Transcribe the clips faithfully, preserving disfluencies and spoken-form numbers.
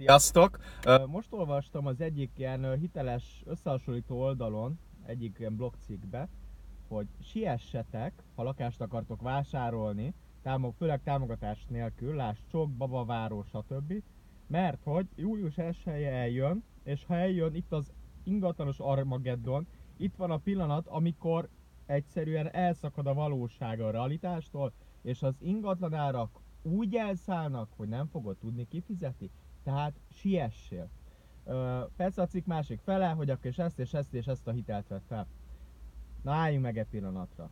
Sziasztok! Most olvastam az egyik ilyen hiteles összehasonlító oldalon, egyik ilyen blogcikkbe, hogy siessetek, ha lakást akartok vásárolni, támog, főleg támogatás nélkül, láss Csok, Babaváró, stb. Mert hogy július elseje eljön, és ha eljön itt az ingatlanos Armageddon, itt van a pillanat, amikor egyszerűen elszakad a valóság a realitástól, és az ingatlanárak úgy elszállnak, hogy nem fogod tudni kifizetni. Tehát siessél. Ö, persze a cikk másik fele, hogy akkor és ezt és ezt és ezt a hitelt vett fel. Na álljunk meg egy pillanatra.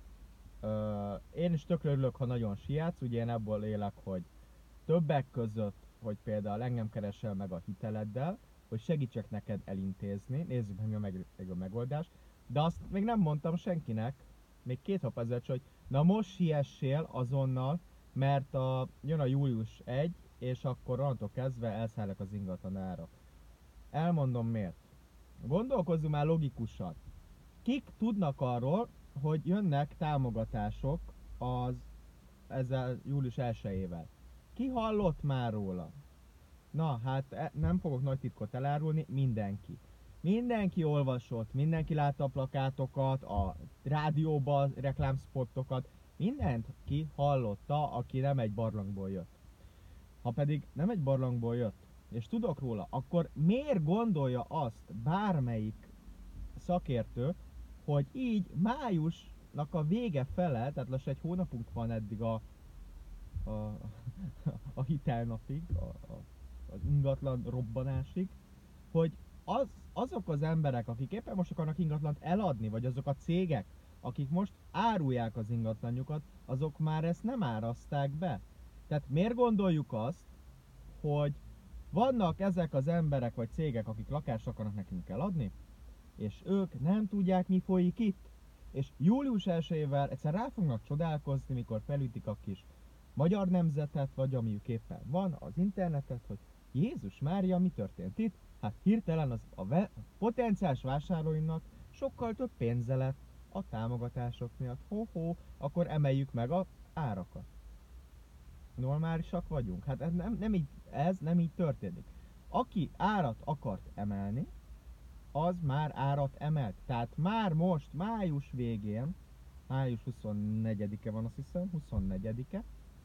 Ö, én is tökre örülök, ha nagyon sietsz, ugye én ebből élek, hogy többek között, hogy például engem keresel meg a hiteleddel, hogy segítsek neked elintézni, nézzük meg a, meg, meg a megoldást, de azt még nem mondtam senkinek, még két nap ezelőtt, hogy na most siessél azonnal, mert a, jön a július elseje, és akkor onnantól kezdve elszállnak az ingatlan árak. Elmondom miért. Gondolkozzunk már logikusan. Kik tudnak arról, hogy jönnek támogatások az ezzel július elsejével? Ki hallott már róla? Na, hát nem fogok nagy titkot elárulni, mindenki. Mindenki olvasott, mindenki látta a plakátokat, a rádióban reklámspottokat, mindent ki hallotta, aki nem egy barlangból jött. Ha pedig nem egy barlangból jött, és tudok róla, akkor miért gondolja azt bármelyik szakértő, hogy így májusnak a vége fele, tehát lassan egy hónapunk van eddig a, a, a hitelnapig, a, a, az ingatlan robbanásig, hogy az, azok az emberek, akik éppen most akarnak ingatlant eladni, vagy azok a cégek, akik most árulják az ingatlanjukat, azok már ezt nem árazták be. Tehát miért gondoljuk azt, hogy vannak ezek az emberek vagy cégek, akik lakást akarnak nekünk eladni, és ők nem tudják, mi folyik itt. És július elsejével egyszer rá fognak csodálkozni, mikor felütik a kis Magyar Nemzetet, vagy amiük éppen van, az internetet, hogy Jézus Mária, mi történt itt? Hát hirtelen az a, ve- a potenciális vásárlóinak sokkal több pénze lett a támogatások miatt. Ho-ho, akkor emeljük meg az árakat. Normálisak vagyunk? Hát ez nem, nem, így, ez nem így történik. Aki árat akart emelni, az már árat emelt. Tehát már most, május végén, május huszonnegyedike van, azt hiszem, huszonnegyedike,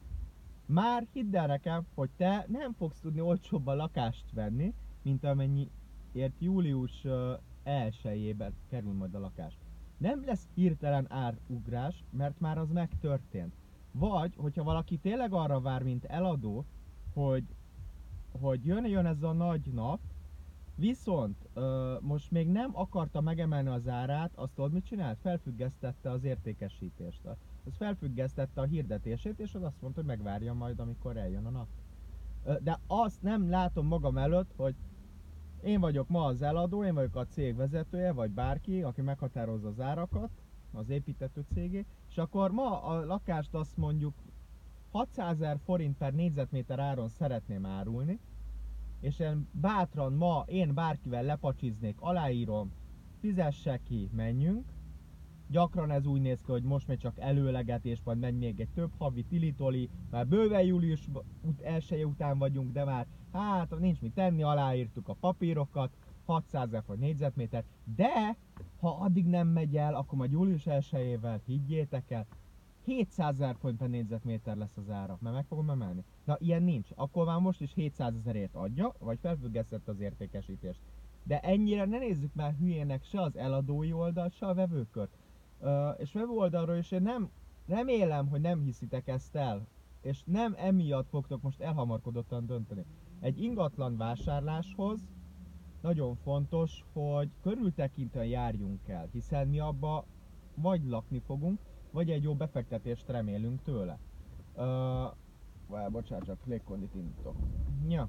már hidd el nekem, hogy te nem fogsz tudni olcsóbban lakást venni, mint amennyiért július elsejében kerül majd a lakás. Nem lesz hirtelen árugrás, mert már az megtörtént. Vagy, hogyha valaki tényleg arra vár, mint eladó, hogy, hogy jön, jön ez a nagy nap, viszont ö, most még nem akarta megemelni az árát, azt tudod mit csinált? Felfüggesztette az értékesítést. Az felfüggesztette a hirdetését, és az azt mondta, hogy megvárja majd, amikor eljön a nap. Ö, de azt nem látom magam előtt, hogy én vagyok ma az eladó, én vagyok a cég vezetője, vagy bárki, aki meghatározza az árakat, az építető cégé, és akkor ma a lakást azt mondjuk hatszázezer forint per négyzetméter áron szeretném árulni, és én bátran ma én bárkivel lepacsiznék, aláírom, fizesse ki, menjünk. Gyakran ez úgy néz ki, hogy most még csak előlegetés, majd megy még egy több havi tilitoli, már bőven július elseje után vagyunk, de már hát nincs mit tenni, aláírtuk a papírokat, hatszázezer forint négyzetméter, de ha addig nem megy el, akkor majd július elsejével, higgyétek el, hétszázezer forint per négyzetméter lesz az ára, mert meg fogom emelni. Na ilyen nincs, akkor már most is hétszázezerért adja, vagy felfüggesztette az értékesítést. De ennyire ne nézzük már hülyének se az eladói oldalt, se a vevőkört. Uh, és vevő oldalról is én nem, remélem, hogy nem hiszitek ezt el, és nem emiatt fogtok most elhamarkodottan dönteni. Egy ingatlan vásárláshoz nagyon fontos, hogy körültekintően járjunk el, hiszen mi abba vagy lakni fogunk, vagy egy jó befektetést remélünk tőle. Uh, várj, bocsánat, csak légkondit indítok. Ja.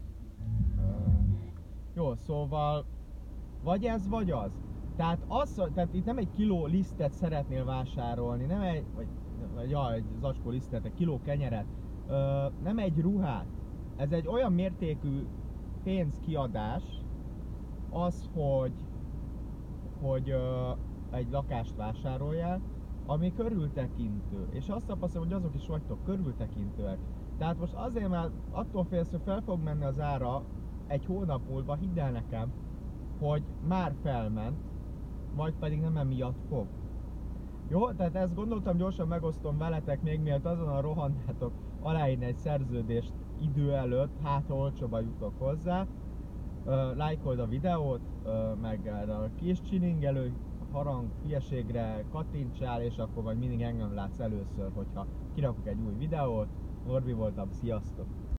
Uh, jó, szóval vagy ez, vagy az. Tehát, az, tehát itt nem egy kiló lisztet szeretnél vásárolni, nem egy, vagy, vagy ja, egy zacskó lisztet, egy kiló kenyeret, ö, nem egy ruhát. Ez egy olyan mértékű pénzkiadás, az, hogy, hogy ö, egy lakást vásároljál, ami körültekintő. És azt tapasztalom, hogy azok is vagytok körültekintőek. Tehát most azért, mert attól félsz, hogy fel fog menni az ára egy hónap múlva, hidd el nekem, hogy már felment, majd pedig nem emiatt fog. Jó, tehát ezt gondoltam, gyorsan megosztom veletek, még mielőtt azonnal rohannátok aláírni egy szerződést idő előtt, hát ha olcsóban jutok hozzá. Uh, lájkold a videót, uh, meg a kis csilingelő harang hülyeségre kattintsál, és akkor majd mindig engem látsz először, hogyha kirakok egy új videót. Norbi voltam, sziasztok!